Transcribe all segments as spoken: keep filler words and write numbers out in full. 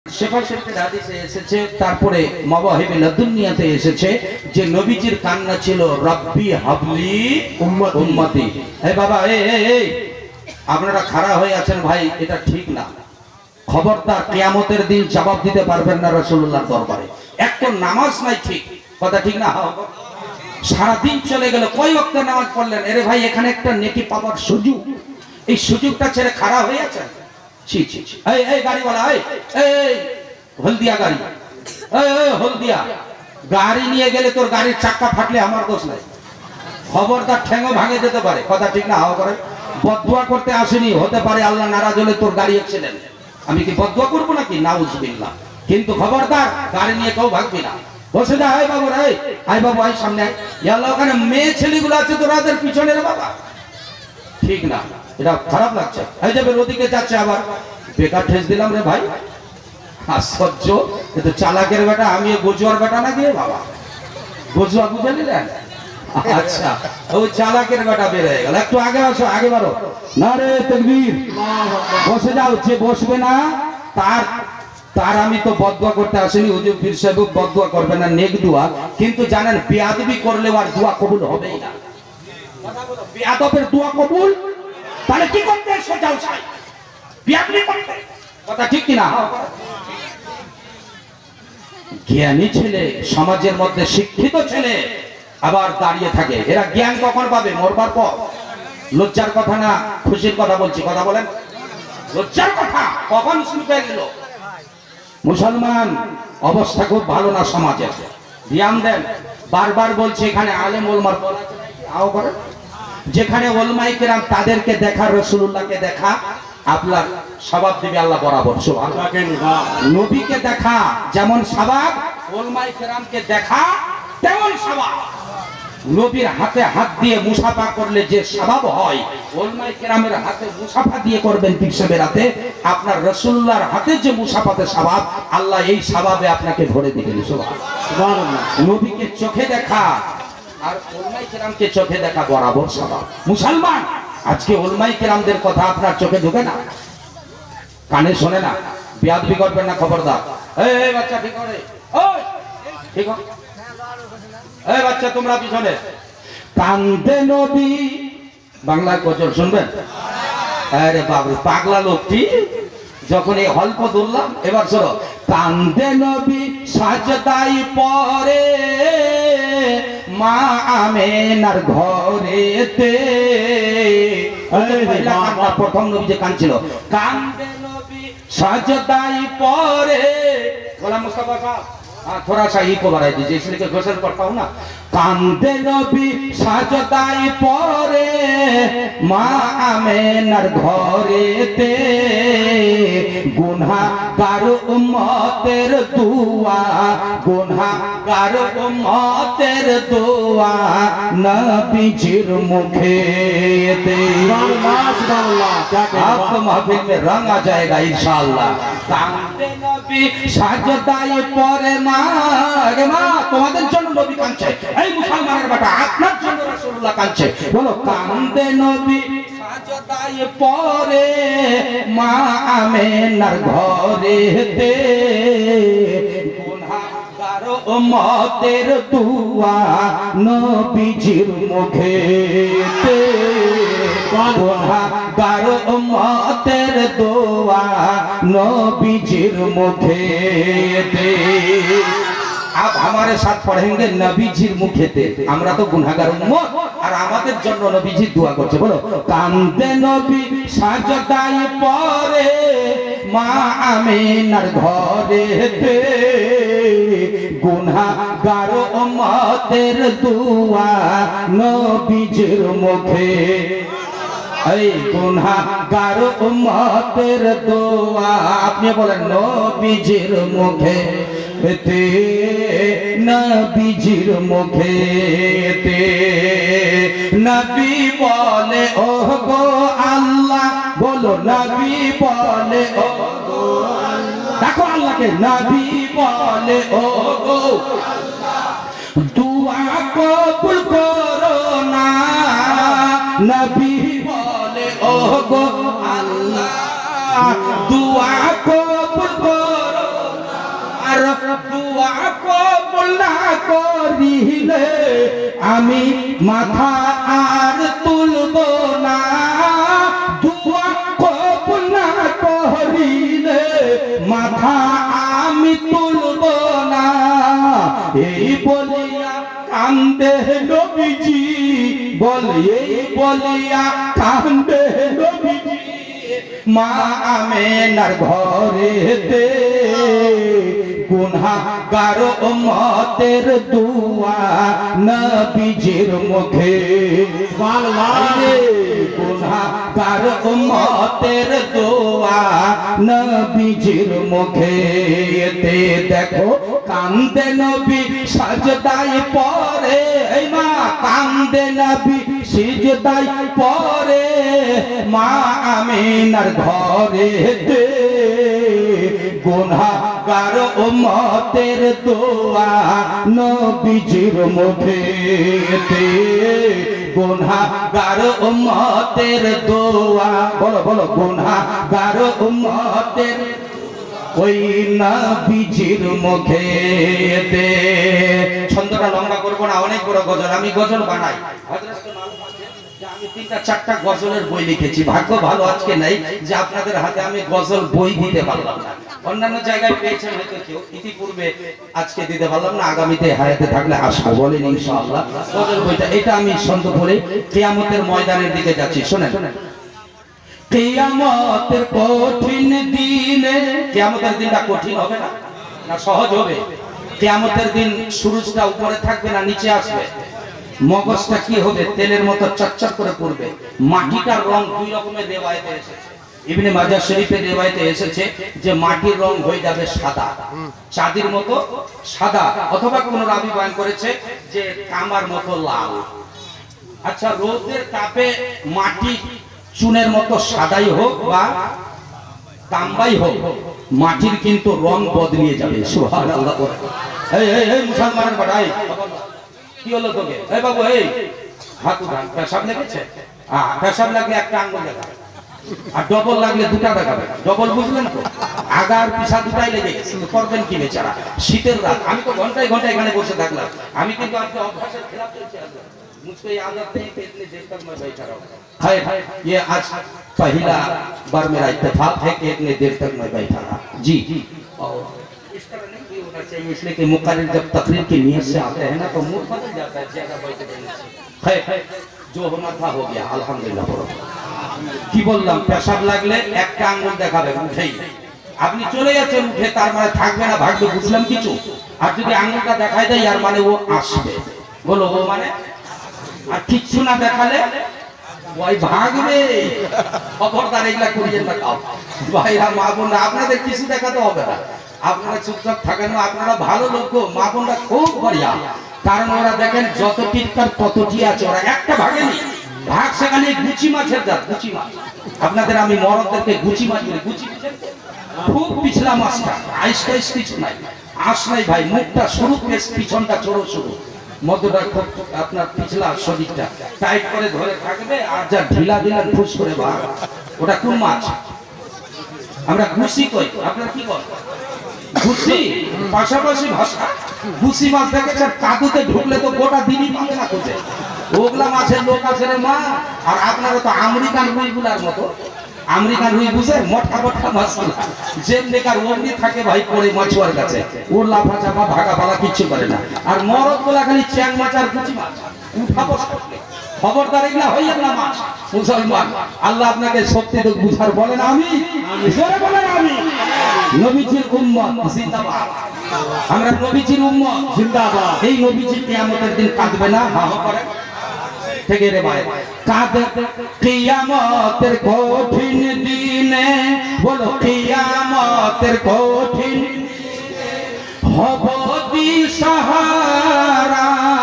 শেফা শরীফের হাদিসে এসেছে, তারপরে মাওয়াহিবুল দুনিয়াতে এসেছে যে নবীজির কান্না ছিল রব্বি হাবলি উম্মতি। এই বাবা এই এই আপনারা খাড়া হয়ে আছেন ভাই, এটা ঠিক না। খবরদার কিয়ামতের দিন জবাব দিতে পারবেন না রাসূলুল্লাহর দরবারে। একটা নামাজ নাই, ঠিক কথা ঠিক না? সারা দিন চলে গেল, কয় ওয়াক্ত নামাজ পড়লেন? আরে ভাই এখানে একটা নেকি পাওয়ার সুযোগ, এই সুযোগটা ছেড়ে খাড়া হয়ে আছেন। ছি ছি ছি। এই এই গাড়িওয়ালা, এই এই হলদিয়া গাড়ি, এই এই হলদিয়া গাড়ি নিয়ে গেলে তোর গাড়ির চাক্কা ফাটলে আমার দোষ নাই। খবরদার ঠ্যাঙ্গো ভাঙে যেতে পারে, কথা ঠিক না? হাওয়া করে বদদুয়া করতে আসেনি, হতে পারে আল্লাহ নারাজ হলে তোর গাড়ি অ্যাক্সিডেন্ট। আমি কি বদদুয়া করবো নাকি? নাউজুবিল্লাহ। কিন্তু খবরদার গাড়ি নিয়ে কেউ ভাগবি না। বসে যা। এই বাবু রে, আই বাবু আই সামনে। আল্লাহ ওখানে মেয়ে ছেলেগুলো আছে তোরাদের পিছনে রে বাবা, ঠিক না? এটা খারাপ লাগছে। এই যাবে ওদিকে যাচ্ছে, আবার বেকার ঠেস দিলাম রে ভাই। আশ্চর্য, কিন্তু চালাকের বেটা আমি, গজুয়ার বেটা না গিয়ে বাবা, গজুয়া বুঝে নিলেন? আচ্ছা, ওই চালাকের বেটা বের হয়ে গেল। একটু আগে আসো, আগে বারো। নারে তাকবীর। বসে যাও, যে বসবে না তার তার আমি তো বদদুয়া করতে আসেনি। হুজুর পীর সাহেব বদদুয়া করবে না, নেক দোয়া। কিন্তু জানেন বেয়াদবি করলে আর দোয়া কবুল হবেই না। কথা বলো, বেয়াদবের দোয়া কবুল, তাহলে কি করতে এসো জালসায়? বেয়াদবি করতে, কথা ঠিক কি না? জ্ঞানী ছেলে, সমাজের মধ্যে শিক্ষিত ছেলে আবার দাঁড়িয়ে থাকে, এরা জ্ঞান কখন পাবে? মরবার পর। লজ্জার কথা না খুশির কথা বলছি, কথা বলেন। লজ্জার কথা কখন শুরু হয়ে গেল? মুসলমান অবস্থা খুব ভালো না সমাজে, ধ্যান দেন। বারবার বলছি, এখানে আলেম ওলমার আও করে, যেখানে ওলমায়ে কেরাম তাদেরকে দেখা, রাসূলুল্লাহকে দেখা, আপনার সওয়াব দিবে আল্লাহ বরাবর। সুবহানাল্লাহ। নবীকে দেখা যেমন সওয়াব, ওলমায়ে কেরামকে দেখা তেমন সওয়াব। নবীর হাতে হাত দিয়ে মুসাফা করলে যে সওয়াব হয়, ওলমায়ে কেরামের হাতে মুসাফা দিয়ে করবেন পীর সাহেবের হাতে, আপনার রাসূলুল্লাহর হাতে যে মুসাফাতে সওয়াব, আল্লাহ এই সওয়াবে আপনাকে ভরে দিবেন। সুবহানাল্লাহ। নবীকে চোখে দেখা আর ওলমায়ে কেরামকে চোখে দেখা বরাবর সওয়াব। মুসলমান আজকে ওলমায়ে কেরামদের কথা আপনার চোখে ঢোকে না, কানে শোনে না। বেয়াদবি করবেন না, খবরদার। এই বাচ্চা ঠিক করে, ওই ঠিক করে। এই বাচ্চা তোমরা পিছনে। কান্দে নবী, বাংলায় গজল শুনবেন? আরে বাবু পাগলা লোকটি, যখন এই হল্প ধরলাম, এবার শোনো। কান্দে নবী সাজদাই পরে মা আমেনার ঘরেতে। প্রথম নবী যে কাঁদছিল, কান্দে নবী সাজদাই পরে। গোলাম মুস্তাফা সাহেব थोड़ा सा ही को बढ़ाई दीजिए, इसलिए घोषण करता हूँ ना। कांदे नबी साजदाई परे मा आमेनार घरेते, गुनाहगार उम्मतेर दुआ, गुनाहगार उम्मतेर दुआ नबीजिर मुखेते। आपको महफिल में रंग आ जाएगा इंशाअल्लाह। कांदे नबी साजदाई परे মা, রে মা তোমাদের জন্য নবী কাঁদছে। এই মুসলমানের বেটা, আপনার জন্য রাসূলুল্লাহ কাঁদছে। বলো, কান্দে নবী সাজদায় পরে মা আমেনার ঘরেতে, গুনাহগার উম্মতের দুয়া নবীজির মুখেতে, গুনাহগার উম্মতের দোয়া नबीजिर मुखेते। आप हमारे साथ पढ़ेंगे नबीजिर मुखेते। আমরা তো গুনাহগার উম্মত, আর আমাদের জন্য নবীজি দোয়া করছে। বলো, কান্দে নবী সাজদায় পরে মা আমিনার ঘরেতে, গুনাহগার উম্মতের দোয়া নবীজির মুখে। এই গুনাহগার উম্মতের দোয়া আপনি বলেন নবীজির মুখে তে, নবীজির মুখে তে। নবী বলে ও গো আল্লাহ, বলো নবী বলে ও গো আল্লাহ। দেখো আল্লাহকে, নবী বলে ও গো আল্লাহ, দুয়া কবুল করো না। নবী বলে ও গো আল্লাহ, দুয়া কবুল করো দুয়া কবুল না করিলে আমি মাথা আর তুলব না, দুয়া কবুল না করিলে মাথা আমি তুলব না। এই বলিয়া কান্দে নবীজি, বল এই বলিয়া কান্দে নবীজি মা আমেনার ঘরেতে। গুনাহগার উম্মতের দুয়া নবীজির মুখে, গুনাহগার উম্মতের দুয়া নবীজির মুখে। এতে দেখো কান্দে নবী সাজদায় পড়ে, এই মা কান্দে নবী সিজদায় পড়ে মা আমিনার ঘরেতে। গুনাহগার উম্মতের দোয়া নবীজির মুখেতে, গুনাহগার উম্মতের দোয়া, বলো বলো গুনাহগার উম্মতের ওই নবীজির মুখেতে। ছন্দটা লম্বা করবো না, অনেক বড় গজল, আমি গজল বানাই। আমি তিনটা চারটা গজলের বই লিখেছি, ভাগ্য ভালো আজকে নাই যে আপনাদের হাতে আমি গজল বই দিতে পারলাম না। অন্যান্য জায়গায় পেয়েছেন হয়তো কেউ, ইতিপূর্বে আজকে দিতে পারলাম না, আগামীতে হায়াতে থাকলে আসবো বলেন ইনশাআল্লাহ। গজল বইটা এটা আমি ছন্দ পড়ে কিয়ামতের ময়দানের দিকে যাচ্ছি। শোনেন, কিয়ামতের কঠিন দিনে, কিয়ামতের দিনটা কঠিন হবে না, না সহজ হবে? কিয়ামতের দিন সূর্যটা উপরে থাকবে না নিচে আসবে, মগজটা কি হবে? তেলের মতো চটচট করে পড়বে। মাটিটার রং দুই রকমের রিওয়ায়েতে এসেছে, ইবনে মাজাহ শরীফের রিওয়ায়েতে এসেছে যে মাটির রং হয়ে যাবে সাদা, চাঁদের মতো সাদা, অথবা কোন রাবী বয়ান করেছে যে তামার মতো লাল। আচ্ছা, রোদের তাপে মাটি চুনের মতো সাদাই হোক বা তাম্বাই হোক, মাটির কিন্তু রং বদলিয়ে যাবে। সুবহানাল্লাহ। এই এই এই মুসলমানের বাড়াই কি হলো তোকে? এই বাবু, এই হাত উঠান। পেশাব লেগেছে? হ্যাঁ, পেশাব লাগলে একটা আঙ্গুল দেখাবে, আর ডবল লাগলে দুটা দেখাবে। ডবল বুঝলেন তো? আগার পিছা দুটাই লেগে গেছে, করবেন কি বেচারা? শীতের রাত, আমি তো ঘন্টায় ঘন্টায় এখানে বসে থাকলাম, আমি কিন্তু আজকে অভ্যাসের খেলাফ চলছে। मुझको ये आदत नहीं कि इतनी देर तक मैं बैठा रहूं। है ये आज पहला बार मेरा इत्तेफाक है कि इतनी देर तक मैं बैठा रहा। जी, और इस तरह नहीं भी होना चाहिए, इसलिए कि मुकर्रिर जब तकरीर की नियत से आते हैं ना तो मूड बदल जाता है ज्यादा बैठे रहने से। है जो होना था हो गया, अल्हम्दुलिल्लाह। কি বললাম? পেশাব লাগলে একটা আঙ্গুল দেখাবে, উঠেই আপনি চলে যাচ্ছেন, উঠে তার মানে থাকবে না, ভাগবে, বুঝলাম কিছু? আর যদি আঙ্গুলটা দেখায় দেয় আর মানে ও আসবে, বলো ও মানে, আর কিচ্ছু না দেখালে ওই ভাগবে। খবরদার এগুলা করিয়ে না খাও ভাইরা, মা বোনরা, আপনাদের কিছু দেখাতে হবে না, আপনারা চুপচাপ থাকেন। আপনারা ভালো লোক, মা বোনরা খুব বড়িয়া, কারণ ওরা দেখেন যত টিটকার ততটি আছে, ওরা একটা ভাগেনি। ভাগ সেখানে গুচি মাছের জাত, গুচি মাছ। আপনাদের আমি মরদদেরকে গুচি মাছ বলি। গুচি খুব পিছলা মাছটা, আইস টাইস কিছু নাই, আঁশ নাই ভাই, মুখটা সরু, পিছনটা চড়ো সরু, মধ্যটা খুব আপনার পিছলা, শরীরটা টাইট করে ধরে থাকবে, আর যা ঢিলা দিলেন ফুস করে বার। ওটা কোন মাছ? আমরা ঘুষি কই, আপনারা কি বল? ঘুষি পাশাপাশি ভাষা। ঘুষি মাছ দেখেছে, কাদুতে ঢুকলে তো গোটা দিনই পাবে না খুঁজে। ওগুলা মাছের লোক আছে রে মা। আর আপনারা তো আমেরিকান রুইগুলার মতো, আমেরিকান রুই বুঝে, মোটা মোটা মাছ, যেমনি কার অমনি থাকে ভাই পড়ে মাছুয়ার কাছে, ওর লাফা চাপা ভাগা পালা কিচ্ছু করে না। আর মরদ গুলা খালি চ্যাং মাছ আর কুচি মাছ, উঠা বসা। খবরদার এগুলা হইয়া না মাছ। মুসলমান, আল্লাহ আপনাকে শক্তি তো বুঝার বলেন আমি, জোরে বলেন আমি। নবীজির উম্মত জিন্দাবাদ, আমরা নবীজির উম্মত জিন্দাবাদ। এই নবীজি কিয়ামতের দিন কাঁদবে না? হ্যাঁ করে থেকে রে ভাই, কাঁদে কিয়ামতের কঠিন দিনে, বলো কিয়ামতের কঠিন হব দিশাহারা,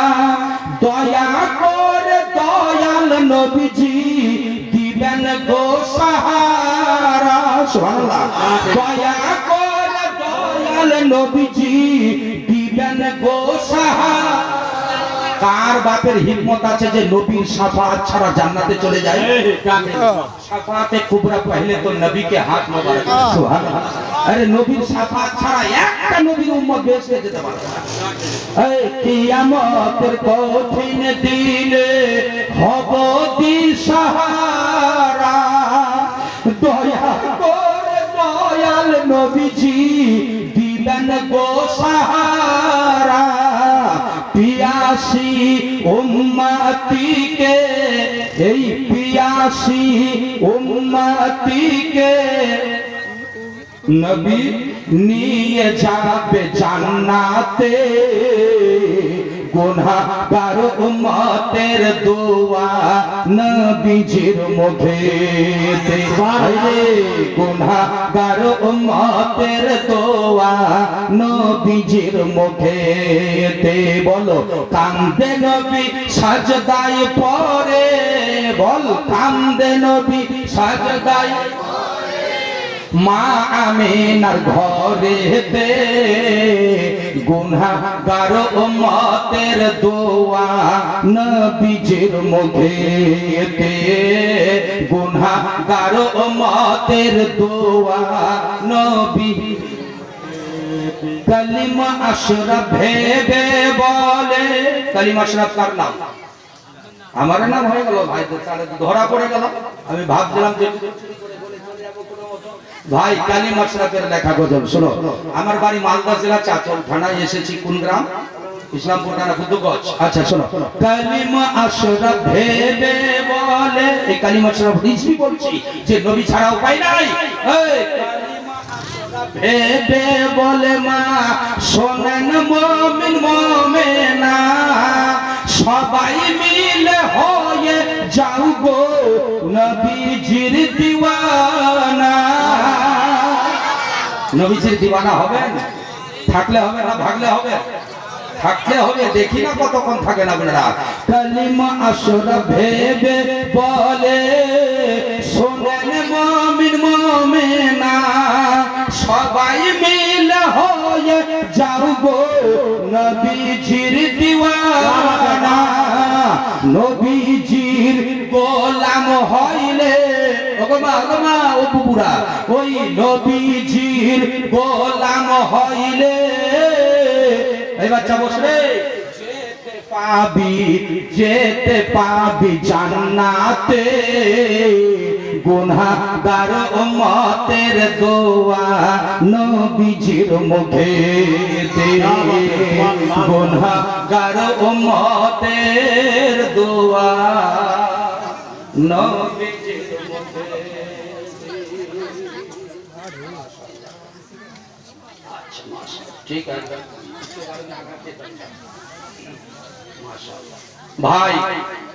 দয়া করে দয়াল নবীজি দিবেন গো সাহারা। সুবহানাল্লাহ। দয়া করে দয়াল নবীজি দিবেন গো সাহারা, কার বাপের হিম্মত আছে যে নবীর শাফাআত ছাড়া জান্নাতে চলে যায়? শাফাআতে কুবরা পহলে তো নবী কে হাত মোবারক। সুবহানাল্লাহ। আরে নবীর শাফাআত ছাড়া একটা নবীর উম্মত বেহেশতে যেতে পারবে না। এই কিয়ামতের কঠিন দিনে হব দিশাহারা, দয়া করে দয়াল নবীজি দিবেন গো সাহারা। পিয়াসী উম্মতিকে, এই পিয়াসী উম্মতিকে নবী নিয়ে যাবে জান্নাতে। গুনাহগার উম্মতের দোয়া নবীজির মুখেতে, গুনাহগার উম্মতের দোয়া নবীজির মুখেতে। বলো কান্দে নবী সাজদায় পড়ে, বল কান্দে নবী সাজদায় মা আমিনার ঘরেতে। গুনাহগার উম্মতের দোয়া নবীজির মুখেতে, গুনাহগার উম্মতের দোয়া নবী। কালিমা আশরাফ ভেবে বলে, কালিমা আশরাফ কার নাম? আমার নাম হয়ে গেল ভাই, তো তাহলে ধরা পড়ে গেল। আমি ভাবছিলাম যে ভাই কালিমা আশরাফের লেখা গজল শোনো। আমার বাড়ি মালদা জেলা চাচল থানায়, এসেছি কোন গ্রাম? ইসলামপুর থানা ফুদ্দুগঞ্জ। আচ্ছা শোনো, কালিমা আশরাফ ভেবে বলে, এই কালিমা আশরাফ রিজভি বলছি যে নবী ছাড়া উপায় নাই। এই কালিমা আশরাফ ভেবে বলে মা শোনেন মুমিন মুমিনা, সবাই মিলে হয়ে যাও গো নবীজির দিওয়ানা। নবীজির দিওয়ানা হবেন? থাকলে হবে না ভাগলে হবে? থাকলে হবে। দেখি না কতক্ষণ থাকেন আপনারা। কালিমা আশরাফ ভেবে বলে শোনেন মুমিন মুমিনা, সবাই মিলে হয়ে যাও গো নবীজির দিওয়ানা। নবীজির গোলাম হইলে, ওগো মা ওগো মা ও বুবুরা, ওই নবীজির গোলাম হইলে, এই বাচ্চা বসবে, যেতে পাবি যেতে পাবি জান্নাতে। গুনাহগার উম্মতের দোয়া নবীজির মুখেতে, গুনাহগার উম্মতের দোয়া নবীজির মুখেতে। ঠিক আছে ভাই।